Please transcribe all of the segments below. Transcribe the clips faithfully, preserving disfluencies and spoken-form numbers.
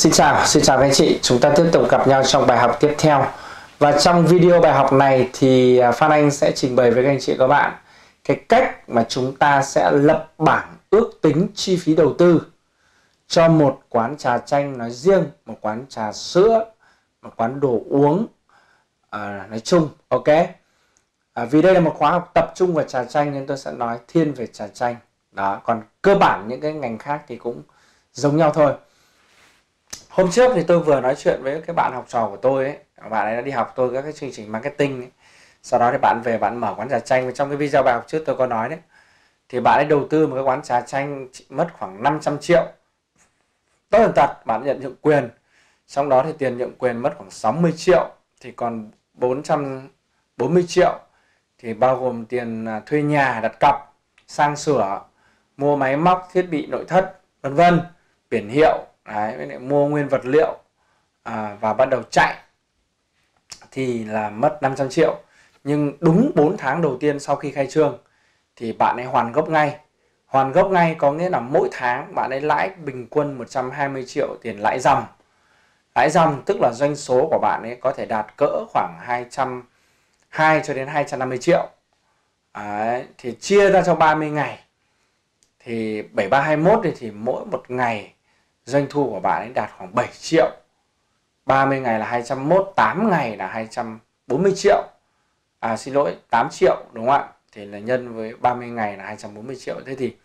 Xin chào, xin chào các anh chị. Chúng ta tiếp tục gặp nhau trong bài học tiếp theo. Và trong video bài học này thì Phan Anh sẽ trình bày với các anh chị và các bạn cái cách mà chúng ta sẽ lập bảng ước tính chi phí đầu tư cho một quán trà chanh nói riêng, một quán trà sữa, một quán đồ uống à, nói chung. Ok. À, vì đây là một khóa học tập trung vào trà chanh nên tôi sẽ nói thiên về trà chanh. Đó, còn cơ bản những cái ngành khác thì cũng giống nhau thôi. Hôm trước thì tôi vừa nói chuyện với cái bạn học trò của tôi ấy, bạn ấy đã đi học tôi các cái chương trình marketing ấy. Sau đó thì bạn về bạn mở quán trà chanh, và trong cái video bài học trước tôi có nói đấy, thì bạn ấy đầu tư một cái quán trà chanh mất khoảng năm trăm triệu. Tất tần tật bạn nhận nhượng quyền, trong đó thì tiền nhượng quyền mất khoảng sáu mươi triệu, thì còn bốn trăm bốn mươi triệu thì bao gồm tiền thuê nhà, đặt cọc, sang sửa, mua máy móc, thiết bị nội thất, vân vân, biển hiệu. Đấy, với lại mua nguyên vật liệu à, và bắt đầu chạy thì là mất năm trăm triệu. Nhưng đúng bốn tháng đầu tiên sau khi khai trương thì bạn ấy hoàn gốc ngay. Hoàn gốc ngay có nghĩa là mỗi tháng bạn ấy lãi bình quân một trăm hai mươi triệu tiền lãi dòng. Lãi dòng tức là doanh số của bạn ấy có thể đạt cỡ khoảng hai trăm hai mươi cho đến hai trăm năm mươi triệu. Đấy, thì chia ra cho ba mươi ngày thì bảy ba hai mốt thì, thì mỗi một ngày doanh thu của bạn ấy đạt khoảng bảy triệu. ba mươi ngày là hai trăm mốt, tám ngày là hai trăm bốn mươi triệu. À xin lỗi, tám triệu đúng không ạ? Thì là nhân với ba mươi ngày là hai trăm bốn mươi triệu. Thế thì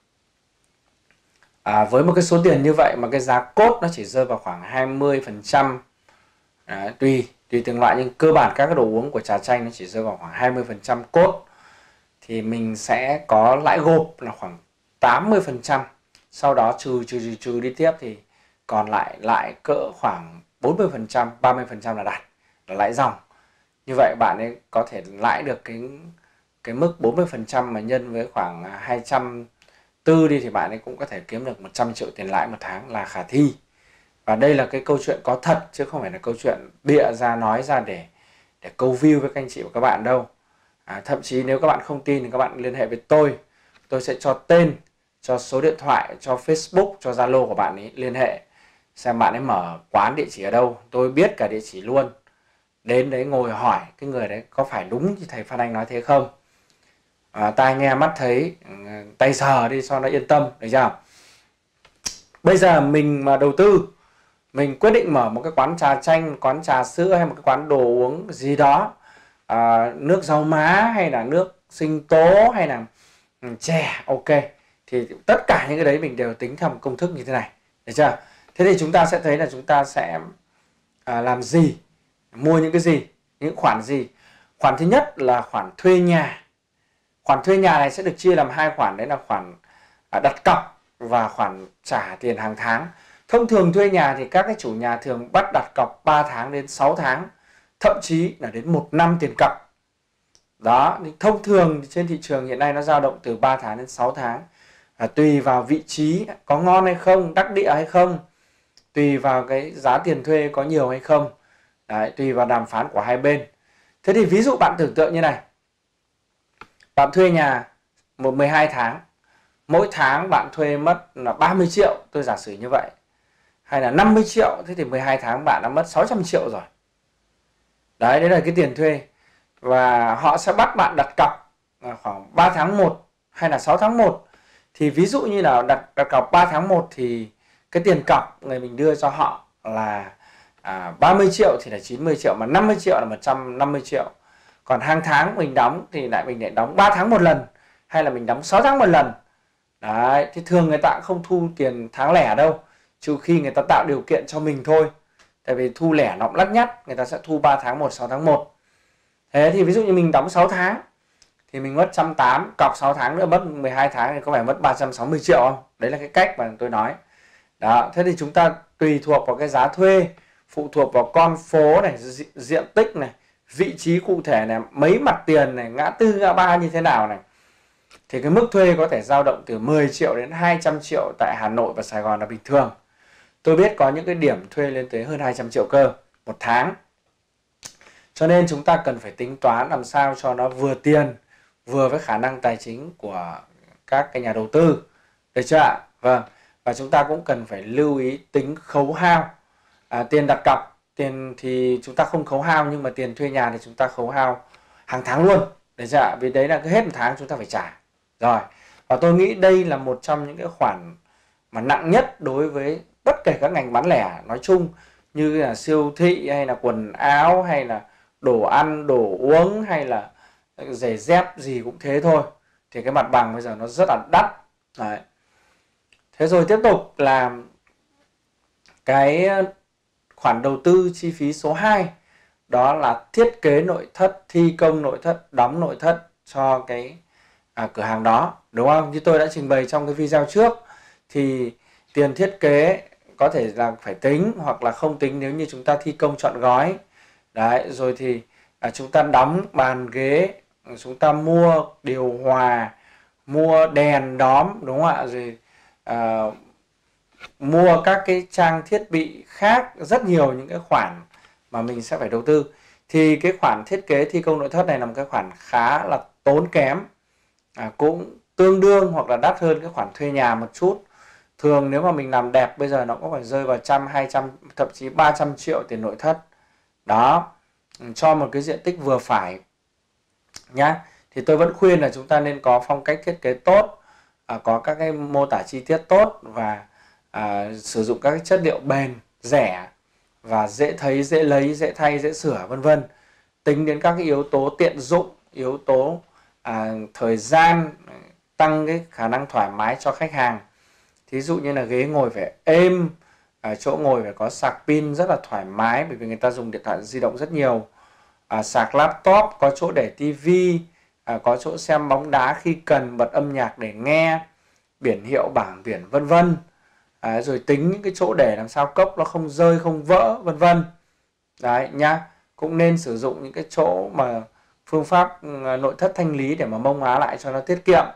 à, với một cái số tiền như vậy mà cái giá cốt nó chỉ rơi vào khoảng hai mươi phần trăm. À, tùy tùy từng loại, nhưng cơ bản các cái đồ uống của trà chanh nó chỉ rơi vào khoảng hai mươi phần trăm cốt. Thì mình sẽ có lãi gộp là khoảng tám mươi phần trăm. Sau đó trừ trừ trừ trừ đi tiếp thì còn lại lại cỡ khoảng bốn mươi phần trăm, ba mươi phần trăm là đạt, là lãi dòng. Như vậy bạn ấy có thể lãi được cái cái mức bốn mươi phần trăm mà nhân với khoảng hai trăm bốn mươi đi thì bạn ấy cũng có thể kiếm được một trăm triệu tiền lãi một tháng là khả thi. Và đây là cái câu chuyện có thật chứ không phải là câu chuyện bịa ra nói ra để để câu view với các anh chị và các bạn đâu. À, thậm chí nếu các bạn không tin thì các bạn liên hệ với tôi. Tôi sẽ cho tên, cho số điện thoại, cho Facebook, cho Zalo của bạn ấy liên hệ xem bạn ấy mở quán địa chỉ ở đâu. Tôi biết cả địa chỉ luôn. Đến đấy ngồi hỏi cái người đấy có phải đúng như thầy Phan Anh nói thế không. À, tai nghe mắt thấy, tay sờ đi cho nó yên tâm, được chưa? Bây giờ mình mà đầu tư, mình quyết định mở một cái quán trà chanh, quán trà sữa hay một cái quán đồ uống gì đó, à, nước rau má hay là nước sinh tố hay là ừ, chè, ok. Thì tất cả những cái đấy mình đều tính theo một công thức như thế này, được chưa? Thế thì chúng ta sẽ thấy là chúng ta sẽ à, làm gì, mua những cái gì, những khoản gì. Khoản thứ nhất là khoản thuê nhà. Khoản thuê nhà này sẽ được chia làm hai khoản, đấy là khoản à, đặt cọc và khoản trả tiền hàng tháng. Thông thường thuê nhà thì các cái chủ nhà thường bắt đặt cọc ba tháng đến sáu tháng, thậm chí là đến một năm tiền cọc. Đó, thông thường trên thị trường hiện nay nó dao động từ ba tháng đến sáu tháng. À, tùy vào vị trí có ngon hay không, đắc địa hay không, tùy vào cái giá tiền thuê có nhiều hay không. Đấy, tùy vào đàm phán của hai bên. Thế thì ví dụ bạn tưởng tượng như này. Bạn thuê nhà một mười hai tháng, mỗi tháng bạn thuê mất là ba mươi triệu, tôi giả sử như vậy. Hay là năm mươi triệu, thế thì mười hai tháng bạn đã mất sáu trăm triệu rồi. Đấy, đấy là cái tiền thuê. Và họ sẽ bắt bạn đặt cọc khoảng ba tháng một hay là sáu tháng một. Thì ví dụ như là đặt, đặt cọc ba tháng một thì cái tiền cọc người mình đưa cho họ là à, ba mươi triệu thì là chín mươi triệu, mà năm mươi triệu là một trăm năm mươi triệu. Còn hàng tháng mình đóng thì lại mình lại đóng ba tháng một lần, hay là mình đóng sáu tháng một lần. Đấy, thì thường người ta không thu tiền tháng lẻ đâu, trừ khi người ta tạo điều kiện cho mình thôi. Tại vì thu lẻ nó cũng lắt nhắt, người ta sẽ thu ba tháng một, sáu tháng một. Thế thì ví dụ như mình đóng sáu tháng thì mình mất một trăm tám mươi, cọc sáu tháng nữa mất mười hai tháng thì có phải mất ba trăm sáu mươi triệu không? Đấy là cái cách mà tôi nói. Đó, thế thì chúng ta tùy thuộc vào cái giá thuê, phụ thuộc vào con phố này, diện tích này, vị trí cụ thể này, mấy mặt tiền này, ngã tư ngã ba như thế nào này. Thì cái mức thuê có thể dao động từ mười triệu đến hai trăm triệu tại Hà Nội và Sài Gòn là bình thường. Tôi biết có những cái điểm thuê lên tới hơn hai trăm triệu cơ một tháng. Cho nên chúng ta cần phải tính toán làm sao cho nó vừa tiền, vừa với khả năng tài chính của các cái nhà đầu tư. Được chưa ạ? Vâng. và chúng ta cũng cần phải lưu ý tính khấu hao. À, tiền đặt cọc, tiền thì chúng ta không khấu hao, nhưng mà tiền thuê nhà thì chúng ta khấu hao hàng tháng luôn, để chưa ạ? Vì đấy là cứ hết một tháng chúng ta phải trả. Rồi, và tôi nghĩ đây là một trong những cái khoản mà nặng nhất đối với bất kể các ngành bán lẻ nói chung, như là siêu thị hay là quần áo hay là đồ ăn, đồ uống hay là giày dép gì cũng thế thôi. Thì cái mặt bằng bây giờ nó rất là đắt. Đấy. Thế rồi tiếp tục là cái khoản đầu tư chi phí số hai, đó là thiết kế nội thất, thi công nội thất, đóng nội thất cho cái à, cửa hàng đó, đúng không? Như tôi đã trình bày trong cái video trước, thì tiền thiết kế có thể là phải tính hoặc là không tính nếu như chúng ta thi công trọn gói. Đấy, rồi thì à, chúng ta đóng bàn ghế, chúng ta mua điều hòa, mua đèn đóm, đúng không ạ? Rồi à, mua các cái trang thiết bị khác, rất nhiều những cái khoản mà mình sẽ phải đầu tư. Thì cái khoản thiết kế thi công nội thất này là một cái khoản khá là tốn kém, à, cũng tương đương hoặc là đắt hơn cái khoản thuê nhà một chút. Thường nếu mà mình làm đẹp bây giờ nó cũng phải rơi vào trăm, hai trăm, thậm chí ba trăm triệu tiền nội thất. Đó, cho một cái diện tích vừa phải nhá. Thì tôi vẫn khuyên là chúng ta nên có phong cách thiết kế tốt, à, có các cái mô tả chi tiết tốt và à, sử dụng các cái chất liệu bền, rẻ và dễ thấy, dễ lấy, dễ thay, dễ sửa, vân vân. Tính đến các cái yếu tố tiện dụng, yếu tố à, thời gian, tăng cái khả năng thoải mái cho khách hàng. Thí dụ như là ghế ngồi phải êm, à, chỗ ngồi phải có sạc pin rất là thoải mái, bởi vì người ta dùng điện thoại di động rất nhiều. À, sạc laptop, có chỗ để tivi, à, có chỗ xem bóng đá khi cần, bật âm nhạc để nghe, biển hiệu, bảng biển, vân vân. À, rồi tính những cái chỗ để làm sao cốc nó không rơi, không vỡ, vân vân. Đấy nhá. Cũng nên sử dụng những cái chỗ mà phương pháp nội thất thanh lý để mà mông má lại cho nó tiết kiệm.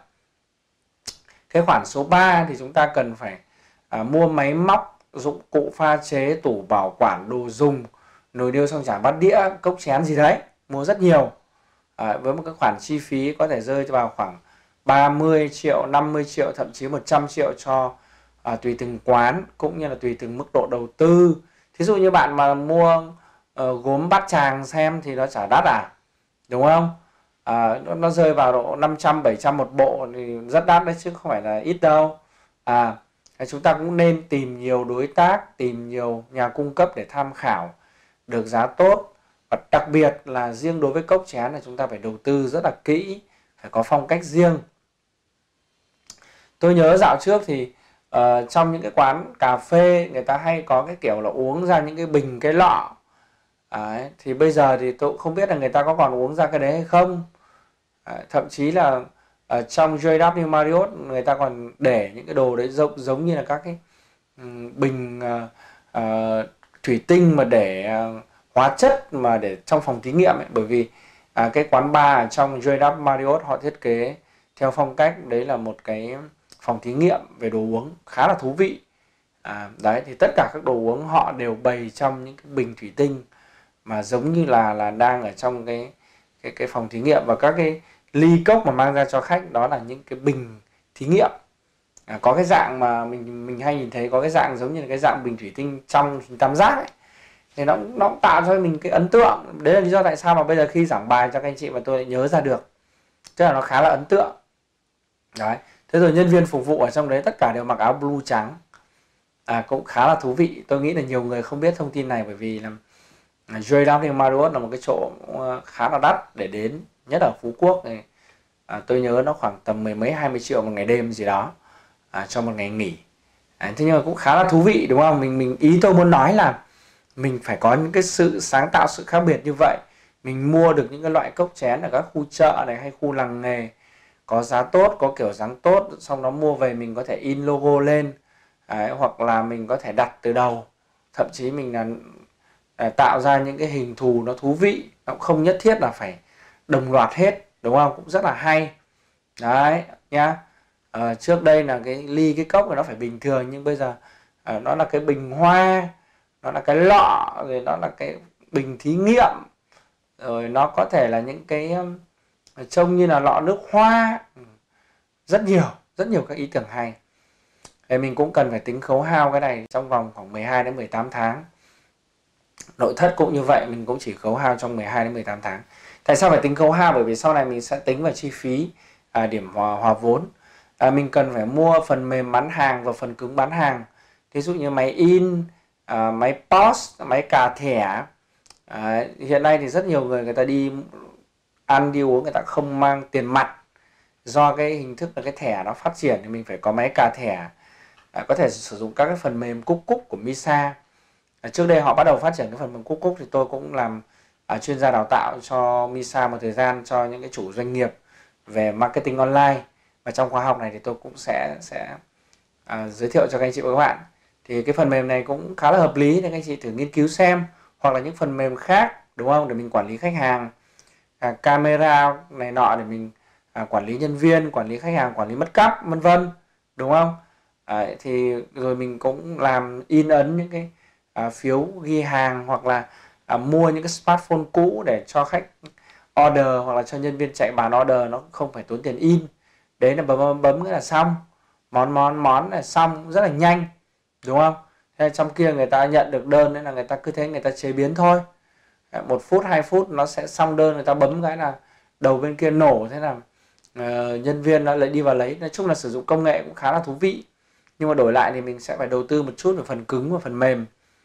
Cái khoản số ba thì chúng ta cần phải à, mua máy móc, dụng cụ pha chế, tủ bảo quản, đồ dùng, nồi niêu xoong chảo bát đĩa, cốc chén gì đấy, mua rất nhiều. À, với một cái khoản chi phí có thể rơi vào khoảng ba mươi triệu, năm mươi triệu, thậm chí một trăm triệu cho à, tùy từng quán, cũng như là tùy từng mức độ đầu tư. Thí dụ như bạn mà mua uh, gốm Bát Tràng xem thì nó chả đắt à, đúng không? À, nó, nó rơi vào độ năm trăm, bảy trăm một bộ thì rất đắt đấy chứ không phải là ít đâu. À, chúng ta cũng nên tìm nhiều đối tác, tìm nhiều nhà cung cấp để tham khảo được giá tốt. Và đặc biệt là riêng đối với cốc chén là chúng ta phải đầu tư rất là kỹ, phải có phong cách riêng. Tôi nhớ dạo trước thì uh, trong những cái quán cà phê người ta hay có cái kiểu là uống ra những cái bình, cái lọ. Đấy, thì bây giờ thì tôi cũng không biết là người ta có còn uống ra cái đấy hay không. Đấy, thậm chí là ở trong gi vê Marriott người ta còn để những cái đồ đấy giống, giống như là các cái um, bình uh, uh, thủy tinh mà để uh, hóa chất mà để trong phòng thí nghiệm ấy. Bởi vì uh, cái quán bar ở trong gi vê Marriott họ thiết kế theo phong cách đấy là một cái phòng thí nghiệm về đồ uống khá là thú vị. À, đấy thì tất cả các đồ uống họ đều bày trong những cái bình thủy tinh mà giống như là là đang ở trong cái cái cái phòng thí nghiệm, và các cái ly cốc mà mang ra cho khách đó là những cái bình thí nghiệm. À, có cái dạng mà mình mình hay nhìn thấy, có cái dạng giống như là cái dạng bình thủy tinh trong hình tam giác ấy, thì nó nó cũng tạo cho mình cái ấn tượng. Đấy là lý do tại sao mà bây giờ khi giảng bài cho các anh chị mà tôi lại nhớ ra được, tức là nó khá là ấn tượng. Đấy. Thế rồi nhân viên phục vụ ở trong đấy tất cả đều mặc áo blue trắng, à, cũng khá là thú vị. Tôi nghĩ là nhiều người không biết thông tin này, bởi vì là gi vê Marriott là một cái chỗ khá là đắt để đến, nhất ở Phú Quốc này. À, tôi nhớ nó khoảng tầm mười mấy hai mươi triệu một ngày đêm gì đó, à, cho một ngày nghỉ. À, thế nhưng mà cũng khá là thú vị, đúng không? Mình mình ý tôi muốn nói là mình phải có những cái sự sáng tạo, sự khác biệt như vậy. Mình mua được những cái loại cốc chén ở các khu chợ này hay khu làng nghề có giá tốt, có kiểu dáng tốt, xong đó mua về mình có thể in logo lên. Đấy, hoặc là mình có thể đặt từ đầu, thậm chí mình là à, tạo ra những cái hình thù nó thú vị, nó cũng không nhất thiết là phải đồng loạt hết, đúng không? Cũng rất là hay. Đấy nhá. À, trước đây là cái ly, cái cốc nó phải bình thường, nhưng bây giờ à, nó là cái bình hoa, nó là cái lọ, rồi nó là cái bình thí nghiệm, rồi nó có thể là những cái um, trông như là lọ nước hoa, rất nhiều rất nhiều các ý tưởng hay. Thì mình cũng cần phải tính khấu hao cái này trong vòng khoảng mười hai đến mười tám tháng. Nội thất cũng như vậy, mình cũng chỉ khấu hao trong mười hai đến mười tám tháng. Tại sao phải tính khấu hao? Bởi vì sau này mình sẽ tính vào chi phí à, điểm hòa, hòa vốn. À, mình cần phải mua phần mềm bán hàng và phần cứng bán hàng. Ví dụ như máy in, à, máy post, máy cà thẻ. À, hiện nay thì rất nhiều người người ta đi ăn đi uống người ta không mang tiền mặt. Do cái hình thức là cái thẻ nó phát triển thì mình phải có máy cà thẻ. À, có thể sử dụng các cái phần mềm Cúc Cúc của Misa. À, trước đây họ bắt đầu phát triển cái phần mềm Cúc Cúc thì tôi cũng làm à, chuyên gia đào tạo cho Misa một thời gian cho những cái chủ doanh nghiệp về marketing online. Và trong khóa học này thì tôi cũng sẽ sẽ à, giới thiệu cho các anh chị và các bạn. Thì cái phần mềm này cũng khá là hợp lý để các anh chị thử nghiên cứu xem, hoặc là những phần mềm khác, đúng không, để mình quản lý khách hàng, à, camera này nọ để mình à, quản lý nhân viên, quản lý khách hàng, quản lý mất cắp, vân vân, đúng không? À, thì rồi mình cũng làm in ấn những cái à, phiếu ghi hàng, hoặc là à, mua những cái smartphone cũ để cho khách order, hoặc là cho nhân viên chạy bàn order, nó không phải tốn tiền in. Đấy là bấm bấm, bấm cái là xong, món món món là xong, rất là nhanh, đúng không? Thế trong kia người ta nhận được đơn nên là người ta cứ thế người ta chế biến thôi, một phút hai phút nó sẽ xong đơn, người ta bấm cái là đầu bên kia nổ, thế là uh, nhân viên nó lại đi vào lấy. Nói chung là sử dụng công nghệ cũng khá là thú vị, nhưng mà đổi lại thì mình sẽ phải đầu tư một chút về phần cứng và phần mềm.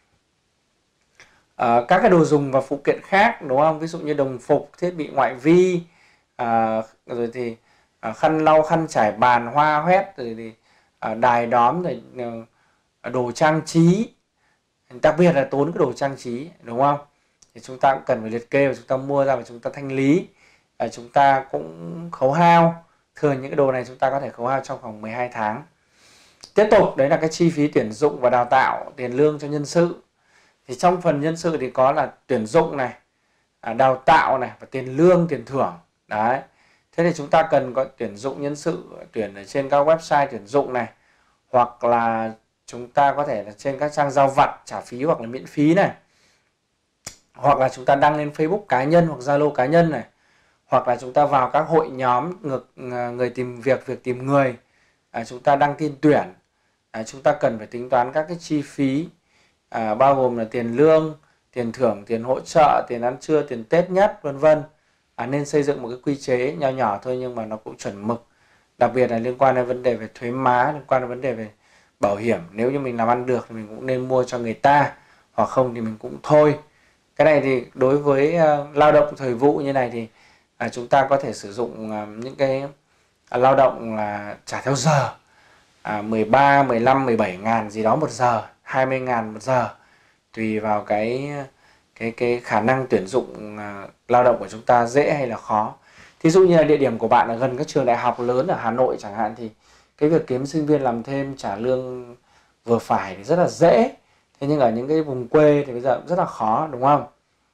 Uh, các cái đồ dùng và phụ kiện khác, đúng không? Ví dụ như đồng phục, thiết bị ngoại vi, uh, rồi thì uh, khăn lau, khăn trải bàn, hoa hoét, rồi thì uh, đài đóm, rồi uh, đồ trang trí, đặc biệt là tốn cái đồ trang trí, đúng không? Thì chúng ta cũng cần phải liệt kê và chúng ta mua ra và chúng ta thanh lý. Uh, chúng ta cũng khấu hao. Thường những cái đồ này chúng ta có thể khấu hao trong khoảng mười hai tháng. Tiếp tục đấy là cái chi phí tuyển dụng và đào tạo, tiền lương cho nhân sự. Thì trong phần nhân sự thì có là tuyển dụng này, đào tạo này, và tiền lương, tiền thưởng. Đấy. Thế thì chúng ta cần có tuyển dụng nhân sự, tuyển ở trên các website tuyển dụng này, hoặc là chúng ta có thể là trên các trang giao vặt trả phí hoặc là miễn phí này, hoặc là chúng ta đăng lên Facebook cá nhân hoặc Zalo cá nhân này, hoặc là chúng ta vào các hội nhóm người, người tìm việc, việc tìm người, à, chúng ta đăng tin tuyển. À, chúng ta cần phải tính toán các cái chi phí, à, bao gồm là tiền lương, tiền thưởng, tiền hỗ trợ, tiền ăn trưa, tiền Tết nhất, vân vân. À, nên xây dựng một cái quy chế nhỏ nhỏ thôi nhưng mà nó cũng chuẩn mực, đặc biệt là liên quan đến vấn đề về thuế má, liên quan đến vấn đề về bảo hiểm. Nếu như mình làm ăn được thì mình cũng nên mua cho người ta, hoặc không thì mình cũng thôi. Cái này thì đối với uh, lao động thời vụ như này thì uh, chúng ta có thể sử dụng uh, những cái uh, lao động là uh, trả theo giờ, uh, mười ba, mười lăm, mười bảy ngàn gì đó một giờ, hai mươi ngàn một giờ, tùy vào cái cái cái khả năng tuyển dụng uh, lao động của chúng ta dễ hay là khó. Thí dụ như là địa điểm của bạn ở gần các trường đại học lớn ở Hà Nội chẳng hạn, thì cái việc kiếm sinh viên làm thêm trả lương vừa phải thì rất là dễ. Thế nhưng ở những cái vùng quê thì bây giờ cũng rất là khó, đúng không?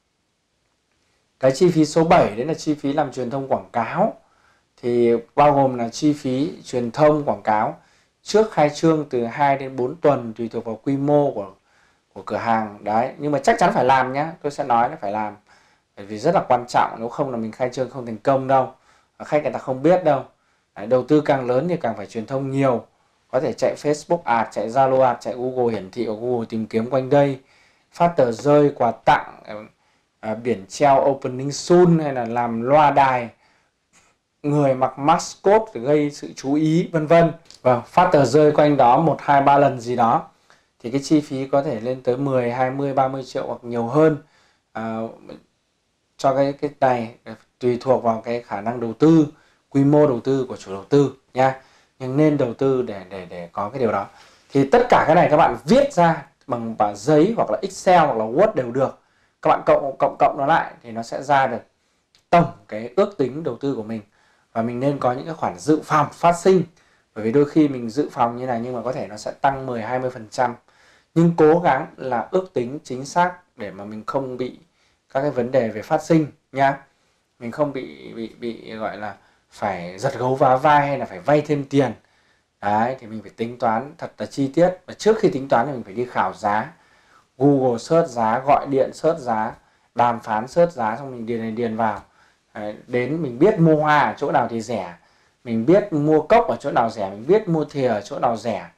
Cái chi phí số bảy đấy là chi phí làm truyền thông quảng cáo. Thì bao gồm là chi phí truyền thông quảng cáo trước khai trương từ hai đến bốn tuần, tùy thuộc vào quy mô của của cửa hàng. Đấy, nhưng mà chắc chắn phải làm nhé. Tôi sẽ nói là phải làm, bởi vì rất là quan trọng, nếu không là mình khai trương không thành công đâu, khách người ta không biết đâu. Đấy, đầu tư càng lớn thì càng phải truyền thông nhiều, có thể chạy Facebook ad, chạy Zalo ad, chạy Google hiển thị, ở Google tìm kiếm quanh đây, phát tờ rơi, quà tặng, à, biển treo opening soon, hay là làm loa đài, người mặc mascot để gây sự chú ý, vân vân. Và phát tờ rơi quanh đó một hai ba lần gì đó thì cái chi phí có thể lên tới mười, hai mươi, ba mươi triệu hoặc nhiều hơn à, cho cái cái này, tùy thuộc vào cái khả năng đầu tư, quy mô đầu tư của chủ đầu tư nha. Nhưng nên đầu tư để để để có cái điều đó. Thì tất cả cái này các bạn viết ra bằng bản giấy hoặc là Excel hoặc là Word đều được. Các bạn cộng cộng cộng nó lại thì nó sẽ ra được tổng cái ước tính đầu tư của mình. Và mình nên có những cái khoản dự phòng phát sinh. Bởi vì đôi khi mình dự phòng như này nhưng mà có thể nó sẽ tăng mười, hai mươi phần trăm. Nhưng cố gắng là ước tính chính xác để mà mình không bị các cái vấn đề về phát sinh nha. Mình không bị bị bị gọi là phải giật gấu vá vai hay là phải vay thêm tiền. Đấy, thì mình phải tính toán thật là chi tiết. Và trước khi tính toán thì mình phải đi khảo giá, Google search giá, gọi điện search giá, đàm phán search giá, xong mình điền này điền vào. Đấy, đến mình biết mua hoa ở chỗ nào thì rẻ, mình biết mua cốc ở chỗ nào rẻ, mình biết mua thìa ở chỗ nào rẻ,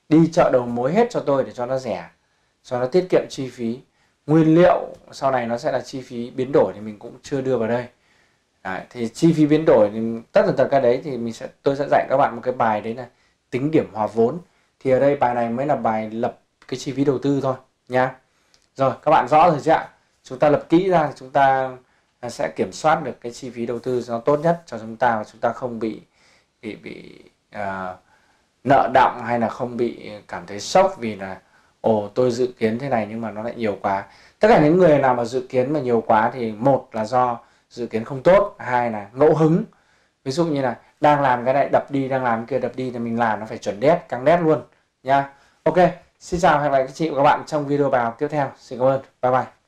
đi chợ đầu mối hết cho tôi để cho nó rẻ, cho nó tiết kiệm chi phí. Nguyên liệu sau này nó sẽ là chi phí biến đổi thì mình cũng chưa đưa vào đây. Đấy, thì chi phí biến đổi thì tất tần tật cái đấy thì mình sẽ tôi sẽ dạy các bạn một cái bài đấy là tính điểm hòa vốn. Thì ở đây bài này mới là bài lập cái chi phí đầu tư thôi nha. Rồi các bạn rõ rồi chứ ạ? Chúng ta lập kỹ ra thì chúng ta sẽ kiểm soát được cái chi phí đầu tư cho nó tốt nhất cho chúng ta, và chúng ta không bị bị bị uh, nợ đọng hay là không bị cảm thấy sốc vì là ồ tôi dự kiến thế này nhưng mà nó lại nhiều quá. Tất cả những người nào mà dự kiến mà nhiều quá thì một là do dự kiến không tốt, hai là ngẫu hứng. Ví dụ như là đang làm cái này đập đi, đang làm cái kia đập đi thì mình làm nó phải chuẩn đét, căng đét luôn nha. Ok, xin chào, hẹn gặp lại các chị và các bạn trong video bài học tiếp theo. Xin cảm ơn, bye bye.